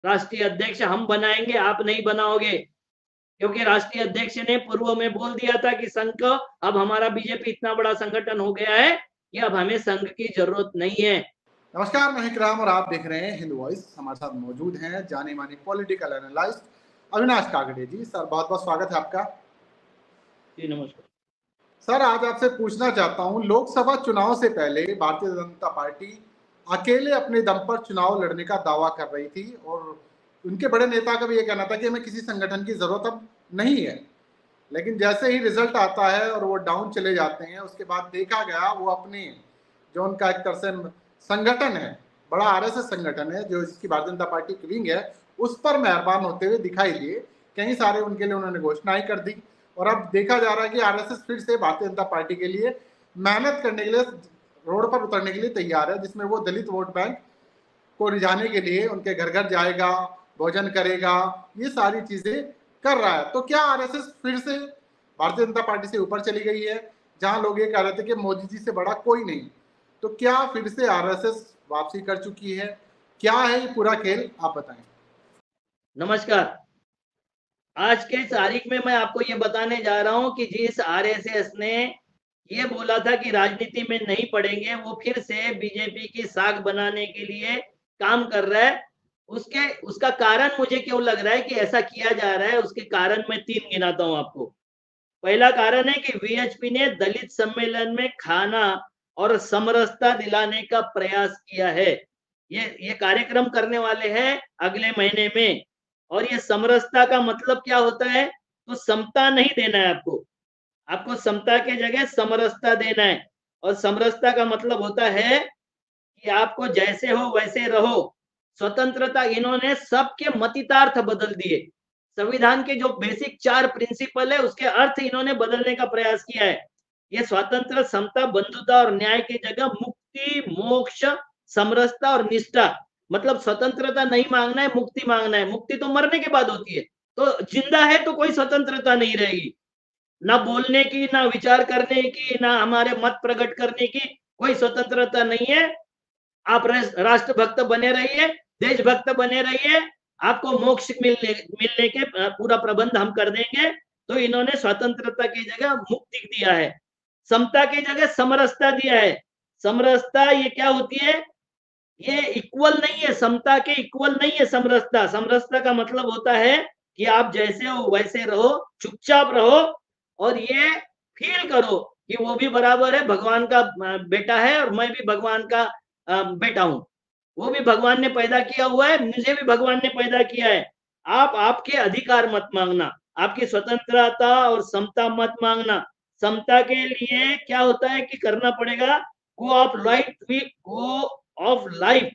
राष्ट्रीय अध्यक्ष हम बनाएंगे, आप नहीं बनाओगे, क्योंकि राष्ट्रीय अध्यक्ष ने पूर्व में बोल दिया था कि संघ को, अब हमारा बीजेपी इतना बड़ा संगठन हो गया है कि अब हमें संघ की जरूरत नहीं है। नमस्कार, मैं इकराम और आप देख रहे हैं हिंदू वॉइस। हमारे साथ मौजूद हैं जाने माने political analyst Avinash Kakade ji. Sir, बहुत बहुत स्वागत है आपका। जी नमस्कार। सर, आज आपसे पूछना चाहता हूं, लोकसभा चुनाव से पहले भारतीय जनता पार्टी अकेले अपने दम पर चुनाव लड़ने का दावा कर रही थी और उनके बड़े नेता का भी ये कहना था कि हमें किसी संगठन की जरूरत अब नहीं है। लेकिन जैसे ही रिजल्ट आता है और वो डाउन चले जाते हैं, उसके बाद देखा गया वो अपने जो उनका एक तरह से संगठन है, बड़ा आरएसएस संगठन है जो जिसकी भारतीय जनता पार्टी की विंग है, उस पर मेहरबान होते हुए दिखाई दिए। कई सारे उनके लिए उन्होंने घोषणाएं कर दी और अब देखा जा रहा है कि आरएसएस फिर से भारतीय जनता पार्टी के लिए मेहनत करने के लिए रोड पर उतरने के लिए तैयार है, जिसमें वो दलित वोट बैंक को रिझाने के लिए उनके घर घर जाएगा, भोजन करेगा, ये सारी चीजें कर रहा है। तो क्या आरएसएस फिर से भारतीय जनता पार्टी से ऊपर चली गई है? जहां लोग ये कह रहे थे कि मोदी जी से बड़ा कोई नहीं, तो क्या फिर से आरएसएस वापसी कर चुकी है? क्या है ये पूरा खेल, आप बताएं। नमस्कार। आज के तारीख में मैं आपको ये बताने जा रहा हूं कि जिस आरएसएस ने ये बोला था कि राजनीति में नहीं पड़ेंगे, वो फिर से बीजेपी की साख बनाने के लिए काम कर रहा है। उसका कारण मुझे क्यों लग रहा है कि ऐसा किया जा रहा है, उसके कारण मैं 3 गिनाता हूं आपको। पहला कारण है कि वीएचपी ने दलित सम्मेलन में खाना और समरसता दिलाने का प्रयास किया है। ये कार्यक्रम करने वाले हैं अगले महीने में। और ये समरसता का मतलब क्या होता है? तो समता नहीं देना है आपको, आपको समता के जगह समरसता देना है। और समरसता का मतलब होता है कि आपको जैसे हो वैसे रहो। स्वतंत्रता, इन्होंने सबके मतितार्थ बदल दिए। संविधान के जो बेसिक 4 प्रिंसिपल है उसके अर्थ इन्होंने बदलने का प्रयास किया है। ये स्वतंत्र, समता, बंधुता और न्याय की जगह मुक्ति, मोक्ष, समरसता और निष्ठा, मतलब स्वतंत्रता नहीं मांगना है, मुक्ति मांगना है। मुक्ति तो मरने के बाद होती है, तो जिंदा है तो कोई स्वतंत्रता नहीं रहेगी, ना बोलने की, ना विचार करने की, ना हमारे मत प्रकट करने की कोई स्वतंत्रता नहीं है। आप राष्ट्रभक्त बने रहिए, देशभक्त बने रहिए, आपको मोक्ष मिलने के पूरा प्रबंध हम कर देंगे। तो इन्होंने स्वतंत्रता की जगह मुक्ति दिया है, समता की जगह समरसता दिया है। समरसता ये क्या होती है? ये इक्वल नहीं है, समता के इक्वल नहीं है समरसता। समरसता का मतलब होता है कि आप जैसे हो वैसे रहो, चुपचाप रहो, और ये फील करो कि वो भी बराबर है, भगवान का बेटा है और मैं भी भगवान का बेटा हूं। वो भी भगवान ने पैदा किया हुआ है, मुझे भी भगवान ने पैदा किया है। आप आपके अधिकार मत मांगना, आपकी स्वतंत्रता और समता मत मांगना। समता के लिए क्या होता है कि करना पड़ेगा go of life with go of life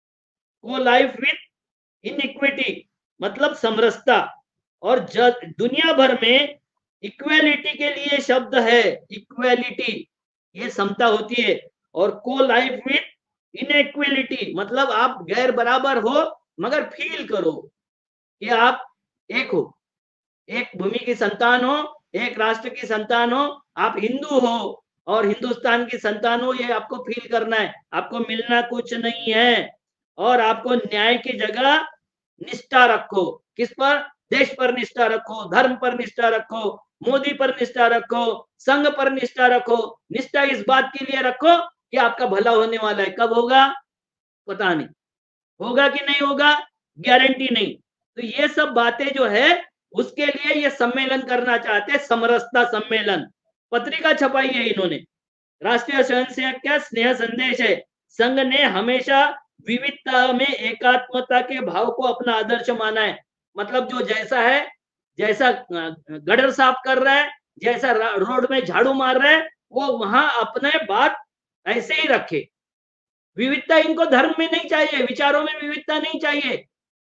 को लाइफ विथ इनइक्विटी, मतलब समरसता। और दुनिया भर में इक्वेलिटी के लिए शब्द है इक्वेलिटी, ये समता होती है। और को लाइफ विथ इनइक्वेलिटी मतलब आप गैर बराबर हो मगर फील करो कि आप एक हो, एक भूमि की संतान हो, एक राष्ट्र की संतान हो, आप हिंदू हो और हिंदुस्तान की संतान हो, ये आपको फील करना है। आपको मिलना कुछ नहीं है। और आपको न्याय की जगह निष्ठा रखो। किस पर? देश पर निष्ठा रखो, धर्म पर निष्ठा रखो, मोदी पर निष्ठा रखो, संघ पर निष्ठा रखो। निष्ठा इस बात के लिए रखो कि आपका भला होने वाला है। कब होगा पता नहीं, होगा कि नहीं होगा गारंटी नहीं। तो ये सब बातें जो है उसके लिए ये सम्मेलन करना चाहते हैं, समरसता सम्मेलन। पत्रिका छपाई है इन्होंने, राष्ट्रीय स्वयंसेवक का स्नेह संदेश है। संघ ने हमेशा विविधता में एकात्मता के भाव को अपना आदर्श माना है। मतलब जो जैसा है, जैसा गटर साफ कर रहा है, जैसा रोड में झाड़ू मार रहा है, वो वहां अपने बात ऐसे ही रखे। विविधता इनको धर्म में नहीं चाहिए, विचारों में विविधता नहीं चाहिए,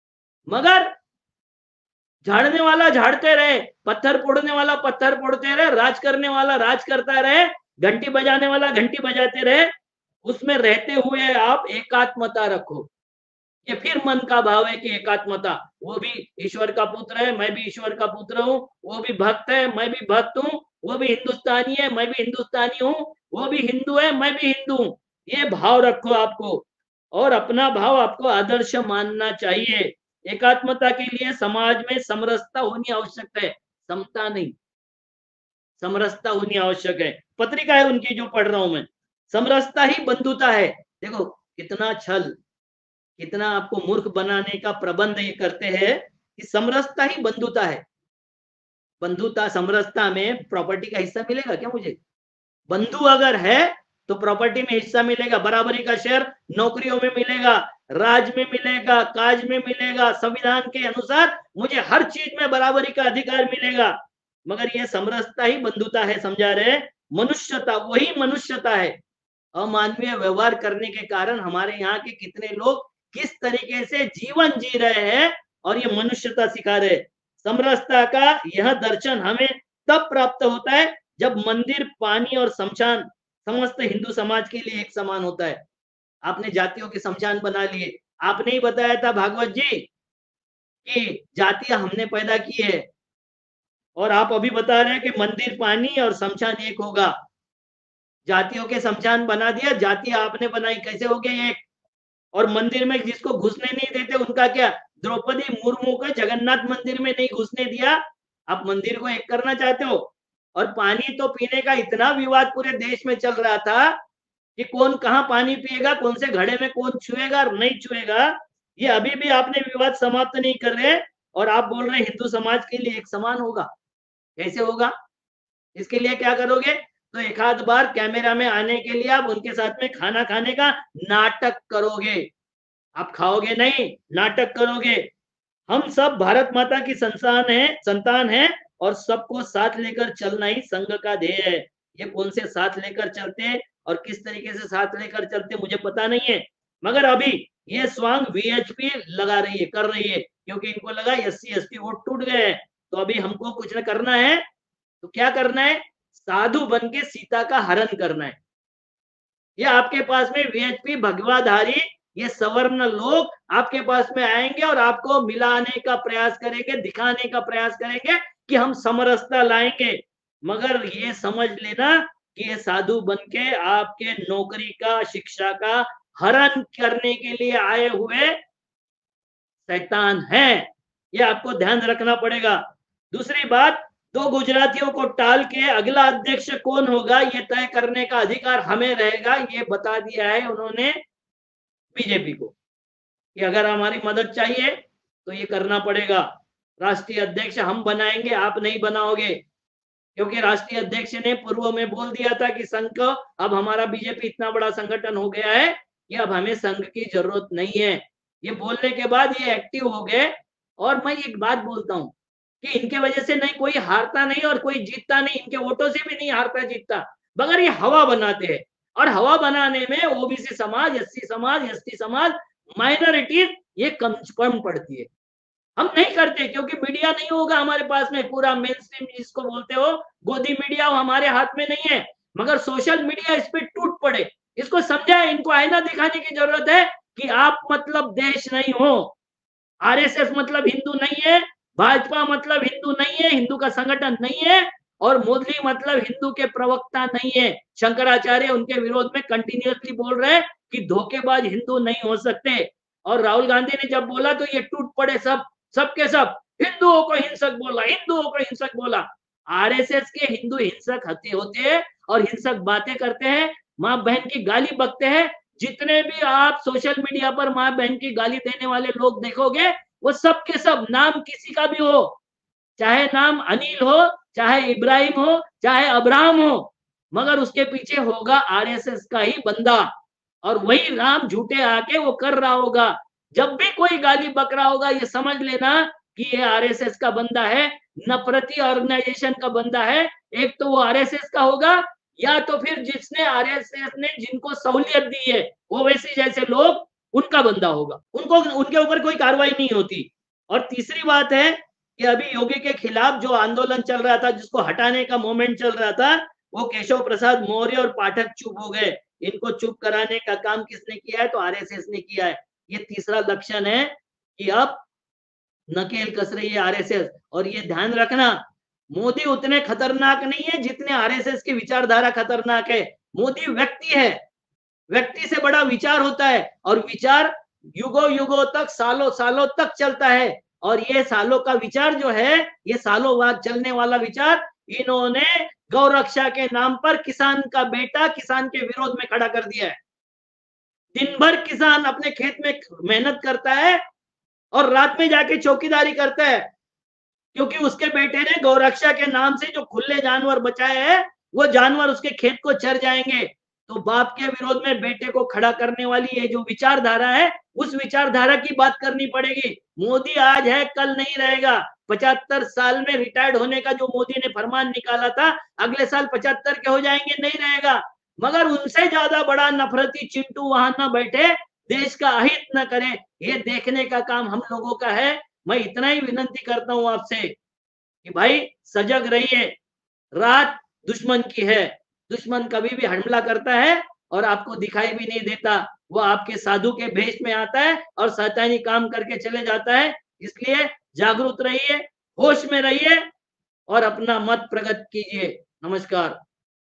मगर झाड़ने वाला झाड़ते रहे, पत्थर फोड़ने वाला पत्थर फोड़ते रहे, राज करने वाला राज करता रहे, घंटी बजाने वाला घंटी बजाते रहे। उसमें रहते हुए आप एकात्मता रखो। ये फिर मन का भाव है कि एकात्मता, वो भी ईश्वर का पुत्र है, मैं भी ईश्वर का पुत्र हूँ, वो भी भक्त है, मैं भी भक्त हूँ, वो भी हिंदुस्तानी है, मैं भी हिंदुस्तानी हूँ, वो भी हिंदू है, मैं भी हिंदू हूँ। ये भाव रखो आपको, और अपना भाव आपको आदर्श मानना चाहिए। एकात्मता के लिए समाज में समरसता होनी आवश्यक है, समता नहीं, समरसता होनी आवश्यक है। पत्रिका है उनकी जो पढ़ रहा हूं मैं, समरसता ही बंधुता है। देखो कितना छल, कितना आपको मूर्ख बनाने का प्रबंध ये करते हैं कि समरसता ही बंधुता है। बंधुता समरसता में प्रॉपर्टी का हिस्सा मिलेगा क्या मुझे? बंधु अगर है तो प्रॉपर्टी में हिस्सा मिलेगा, बराबरी का शेयर नौकरियों में मिलेगा, राज में मिलेगा, काज में मिलेगा, संविधान के अनुसार मुझे हर चीज में बराबरी का अधिकार मिलेगा। मगर यह समरसता ही बंधुता है, समझा रहे? मनुष्यता, वही मनुष्यता है। अमानवीय व्यवहार करने के कारण हमारे यहाँ के कितने लोग किस तरीके से जीवन जी रहे हैं और ये मनुष्यता सिखा रहे। समरसता का यह दर्शन हमें तब प्राप्त होता है जब मंदिर, पानी और शमशान समस्त हिंदू समाज के लिए एक समान होता है। आपने जातियों के शमशान बना लिए। आपने ही बताया था भागवत जी कि जातियां हमने पैदा की है, और आप अभी बता रहे हैं कि मंदिर, पानी और शमशान एक होगा। जातियों के शमशान बना दिया, जाति आपने बनाई, कैसे हो गए एक? और मंदिर में जिसको घुसने नहीं देते उनका क्या? द्रौपदी मुर्मू को जगन्नाथ मंदिर में नहीं घुसने दिया, आप मंदिर को एक करना चाहते हो। और पानी तो पीने का इतना विवाद पूरे देश में चल रहा था कि कौन कहाँ पानी पिएगा, कौन से घड़े में कौन छुएगा और नहीं छुएगा, ये अभी भी आपने विवाद समाप्त नहीं कर रहे, और आप बोल रहे हिंदू समाज के लिए एक समान होगा। कैसे होगा? इसके लिए क्या करोगे? तो एक आध बार कैमरा में आने के लिए आप उनके साथ में खाना खाने का नाटक करोगे। आप खाओगे नहीं, नाटक करोगे। हम सब भारत माता की संतान है और सबको साथ लेकर चलना ही संघ का ध्येय है। ये कौन से साथ लेकर चलते और किस तरीके से साथ लेकर चलते मुझे पता नहीं है, मगर अभी ये स्वांग वीएचपी लगा रही है, कर रही है, क्योंकि इनको लगा एससी एसटी वोट टूट गए हैं, तो अभी हमको कुछ न करना है। तो क्या करना है? साधु बन के सीता का हरण करना है। ये आपके पास में वीएचपी भगवाधारी, ये सवर्ण लोग आपके पास में आएंगे और आपको मिलाने का प्रयास करेंगे, दिखाने का प्रयास करेंगे कि हम समरसता लाएंगे। मगर ये समझ लेना कि ये साधु बन के आपके नौकरी का, शिक्षा का हरण करने के लिए आए हुए शैतान है। ये आपको ध्यान रखना पड़ेगा। दूसरी बात, दो गुजरातियों को टाल के अगला अध्यक्ष कौन होगा ये तय करने का अधिकार हमें रहेगा, ये बता दिया है उन्होंने बीजेपी को कि अगर हमारी मदद चाहिए तो ये करना पड़ेगा। राष्ट्रीय अध्यक्ष हम बनाएंगे, आप नहीं बनाओगे, क्योंकि राष्ट्रीय अध्यक्ष ने पूर्व में बोल दिया था कि संघ, अब हमारा बीजेपी इतना बड़ा संगठन हो गया है कि अब हमें संघ की जरूरत नहीं है। ये बोलने के बाद ये एक्टिव हो गए। और मैं एक बात बोलता हूं कि इनके वजह से नहीं कोई हारता नहीं और कोई जीतता नहीं, इनके वोटों से भी नहीं हारता जीतता, मगर ये हवा बनाते हैं। और हवा बनाने में ओबीसी समाज, एससी समाज, एसटी समाज, माइनॉरिटीज ये कम पड़ती है। हम नहीं करते क्योंकि मीडिया नहीं होगा हमारे पास में, पूरा मेन स्ट्रीम जिसको बोलते हो गोदी मीडिया, वो हमारे हाथ में नहीं है। मगर सोशल मीडिया इस पे टूट पड़े, इसको समझाए, इनको आईना दिखाने की जरूरत है कि आप मतलब देश नहीं हो, आरएसएस मतलब हिंदू नहीं है, भाजपा मतलब हिंदू नहीं है, हिंदू का संगठन नहीं है, और मोदी मतलब हिंदू के प्रवक्ता नहीं है। शंकराचार्य उनके विरोध में कंटिन्यूअसली बोल रहे हैं कि धोखेबाज हिंदू नहीं हो सकते। और राहुल गांधी ने जब बोला तो ये टूट पड़े सब, सबके सब, हिंदुओं को हिंसक बोला, हिंदुओं को हिंसक बोला। आरएसएस के हिंदू हिंसक होते हैं और हिंसक बातें करते हैं, माँ बहन की गाली बकते हैं। जितने भी आप सोशल मीडिया पर माँ बहन की गाली देने वाले लोग देखोगे, वो सब के सब, नाम किसी का भी हो, चाहे नाम अनिल हो, चाहे इब्राहिम हो, चाहे अब्राहम हो, मगर उसके पीछे होगा आरएसएस का ही बंदा, और वही राम झूठे आके वो कर रहा होगा। जब भी कोई गाली बक रहा होगा, ये समझ लेना कि ये आरएसएस का बंदा है, नफरती ऑर्गेनाइजेशन का बंदा है। एक तो वो आरएसएस का होगा, या तो फिर जिसने आरएसएस ने जिनको सहूलियत दी है, वो वैसे जैसे लोग, उनका बंदा होगा। उनको, उनके ऊपर कोई कार्रवाई नहीं होती। और तीसरी बात है कि अभी योगी के खिलाफ जो आंदोलन चल रहा था, जिसको हटाने का मूवमेंट चल रहा था, वो केशव प्रसाद मौर्य और पाठक चुप हो गए। इनको चुप कराने का काम किसने किया है? तो आरएसएस ने किया है। ये तीसरा लक्षण है कि अब नकेल कस रही है आरएसएस। और ये ध्यान रखना, मोदी उतने खतरनाक नहीं है जितने आरएसएस की विचारधारा खतरनाक है। मोदी व्यक्ति है, व्यक्ति से बड़ा विचार होता है, और विचार युगों युगों तक, सालों सालों तक चलता है। और ये सालों का विचार जो है, ये सालों बाद चलने वाला विचार इन्होंने गौ रक्षा के नाम पर किसान का बेटा किसान के विरोध में खड़ा कर दिया है। दिन भर किसान अपने खेत में मेहनत करता है और रात में जाके चौकीदारी करता है, क्योंकि उसके बेटे ने गौरक्षा के नाम से जो खुले जानवर बचाए हैं, वो जानवर उसके खेत को चर जाएंगे। तो बाप के विरोध में बेटे को खड़ा करने वाली ये जो विचारधारा है, उस विचारधारा की बात करनी पड़ेगी। मोदी आज है, कल नहीं रहेगा। 75 साल में रिटायर्ड होने का जो मोदी ने फरमान निकाला था, अगले साल 75 के हो जाएंगे, नहीं रहेगा। मगर उनसे ज्यादा बड़ा नफरती चिंटू वहां न बैठे, देश का अहित न करे, ये देखने का काम हम लोगों का है। मैं इतना ही विनती करता हूं आपसे कि भाई सजग रहिए। रात दुश्मन की है, दुश्मन कभी भी हमला करता है और आपको दिखाई भी नहीं देता। वो आपके साधु के भेष में आता है और शैतानी काम करके चले जाता है। इसलिए जागरूक रहिए, होश में रहिए और अपना मत प्रकट कीजिए। नमस्कार।